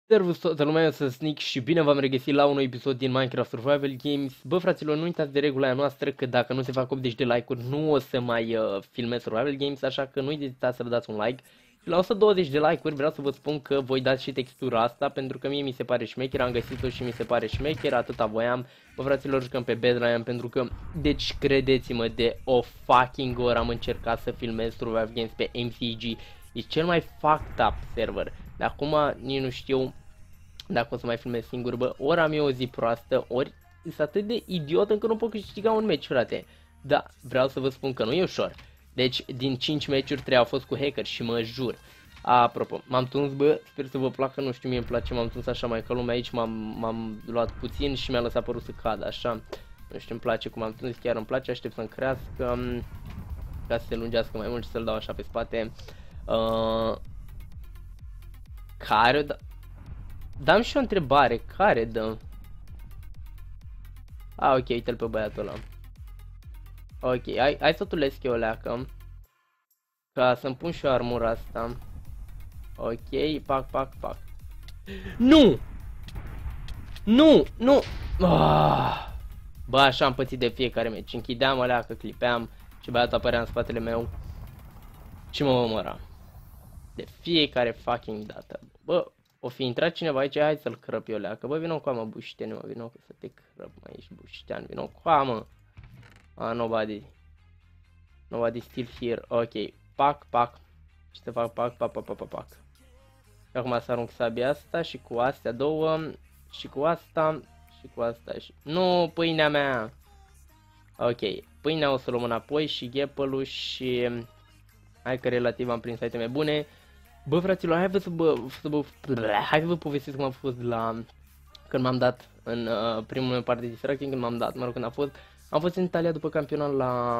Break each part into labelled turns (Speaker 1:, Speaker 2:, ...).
Speaker 1: Servus toată lumea, eu sunt Sneak și bine v-am regăsit la un episod din Minecraft Survival Games. Bă, fraților, nu uitați de regula noastră că dacă nu se fac 80 de like-uri nu o să mai filmez Survival Games, așa că nu uitați să vă dați un like. Și la 120 de like-uri vreau să vă spun că voi dați și textura asta, pentru că mie mi se pare șmecher, am găsit-o și mi se pare șmecher, atâta voiam. Bă, fraților, jucăm pe Bedrock, pentru că, deci, credeți-mă, de o fucking oră am încercat să filmez Survival Games pe MCG. E cel mai fucked up server. De acum nici nu știu dacă o să mai filmez singur, bă, ori am eu o zi proastă, ori sunt atât de idiot încât nu pot câștiga un meci, frate. Da, vreau să vă spun că nu e ușor. Deci, din 5 meciuri, 3 au fost cu hacker și mă jur. Apropo, m-am tuns, bă, sper să vă placă, nu știu, mie îmi place, m-am tuns așa mai ca lumea aici, m-am luat puțin și mi-a lăsat părul să cadă, așa. Nu știu, îmi place cum am tuns, chiar îmi place, aștept să-mi crească, ca să se lungească mai mult și să-l dau așa pe spate. Care o Dam și o întrebare, care dăm? Ok, uite-l pe băiatul ăla. Ok, hai să tulesc eu o leacă. Ca să-mi pun și eu armura asta. Ok, pac. Nu! Nu! Bă, așa am pățit de fiecare meci. Închideam o leacă, clipeam și băiatul apărea în spatele meu și mă omăra. De fiecare fucking dată. Bă, o fi intrat cineva aici, hai să-l crăp eu leacă. Bă, vină cu mă, buștene, mă, vină cu să te crăp, mă, ești buștean, vină cu mă. Nobody still here, ok, pac. Și te fac pac. Și acum să arunc sabia asta și cu astea două, și cu asta, și... Nu, pâinea mea! Ok, pâinea o să luăm înapoi și ghepălul și... Hai că relativ am prins iteme bune. Bă, fraților, hai să vă povestesc cum am fost când m-am dat în primul meu part de distracție, când m-am dat, mă rog, când am fost în Italia după campionat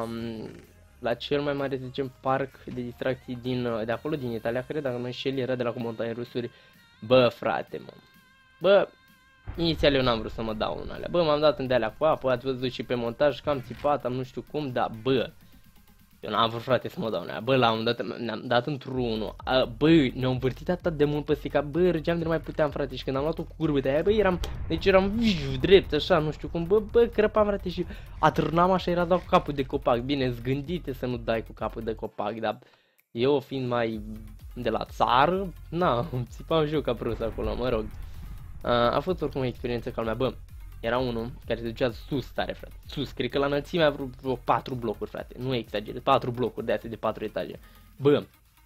Speaker 1: la cel mai mare, să zicem, parc de distracții de acolo, din Italia, cred, dacă nu înșel, era de la cu montagne rusuri. Bă, frate, mă. Bă, inițial eu n-am vrut să mă dau în alea. Bă, m-am dat în de-alea cu apă, ați văzut și pe montaj că am țipat, am nu știu cum, dar bă, eu n-am vrut, frate, să mă dau în aia. Bă, la un dat ne-am dat într-unul. Bă, ne-am învârtit atât de mult pe stică. Bă, râgeam de nu mai puteam, frate. Și când am luat o curbă de aia, bă, eram drept, așa, nu știu cum. Bă, crăpam, frate, și atârnam așa, era dat cu capul de copac. Bine, zgândite să nu dai cu capul de copac, dar eu fiind mai de la țară, țipam și eu ca prost acolo, mă rog. A fost oricum o experiență ca lumea. Bă, era unul care se ducea sus tare, frate. Sus, cred că la înălțimea vreo 4 blocuri, frate. Nu exagerez, 4 blocuri de astea de 4 etaje. Bă,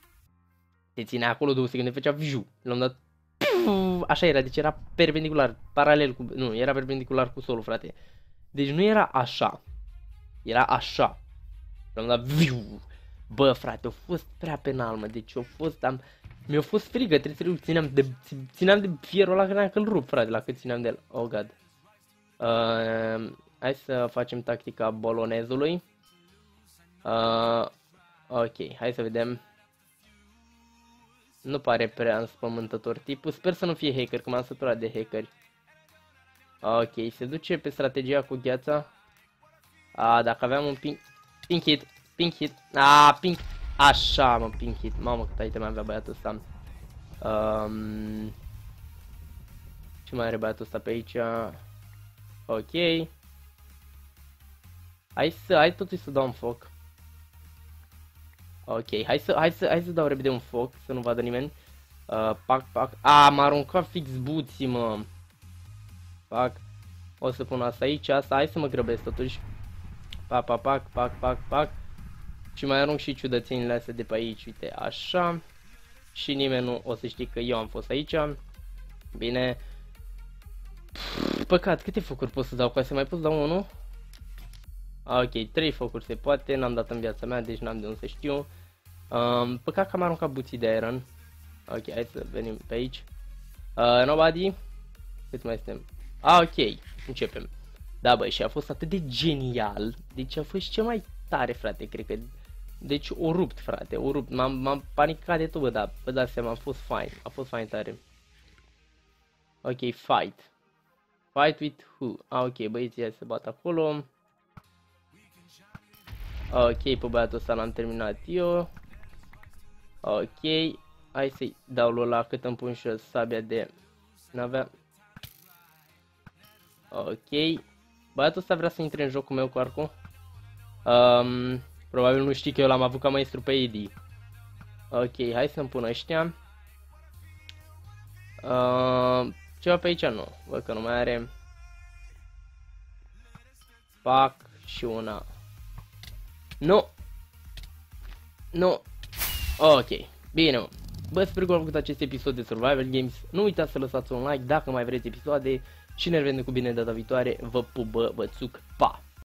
Speaker 1: se ținea acolo 2 secunde, făcea viu. L-am dat... Așa era, deci era perpendicular, paralel cu... Nu, era perpendicular cu solul, frate. Deci nu era așa. Era așa. L-am dat viu. Bă, frate, a fost prea penal, mă. Deci a fost... Mi-a fost frigă, trebuie să țineam de fierul ăla, credeam că îl rup, frate, la cât țineam de el. Oh, God. Hai să facem tactica bolonezului. Ok, hai să vedem. Nu pare prea înspământător tipul. Sper să nu fie hacker, că m-am săturat de hackeri. Ok, se duce pe strategia cu gheața. Dacă aveam un pink hit. Pink. Așa, mă, pink hit. Mamă, cât item avea băiatul ăsta. Ce mai are băiatul ăsta pe aici? Ok. Hai totuși să dau un foc. Ok, hai să dau repede un foc, să nu vadă nimeni. Pac. M-a aruncat fix buții, mă. Pac. O să pun asta aici, hai să mă grăbesc totuși. Pac. Și mai arunc și ciudățenile astea de pe aici, uite, așa. Și nimeni nu o să știe că eu am fost aici. Bine. Păcat, câte focuri pot să dau cu astea? Mai pot să dau unul? Ok, 3 focuri se poate, n-am dat în viața mea, deci n-am de unde să știu. Păcat că am aruncat buții de iron. Ok, hai să venim pe aici. Nobody? Cât mai suntem? Ok, începem. Da, băi, și a fost atât de genial. Deci a fost cel mai tare, frate, cred că. Deci o rupt, frate, o rupt. M-am panicat de tot, bă, dar vă dați seama, a fost fain tare. Ok, fight. Fight with who? Ok, băieții hai să bat acolo. Ok, pe băiatul ăsta l-am terminat eu. Ok, hai să-i dau lui ăla cât îmi pun și eu sabia de N-avea... Ok. Băiatul ăsta vrea să intre în jocul meu cu arcul. Probabil nu știi că eu l-am avut ca maestru pe AD. Ok, hai să-mi pun ăștia. Ceva pe aici nu. Văd că nu mai are. Fac și una. Nu. Nu. Ok. Bine, mă. Bă, sper că v-a plăcut acest episod de Survival Games. Nu uitați să lăsați un like dacă mai vreți episoade. Și ne revedem cu bine data viitoare. Vă pup, bă, vă țuc, pa!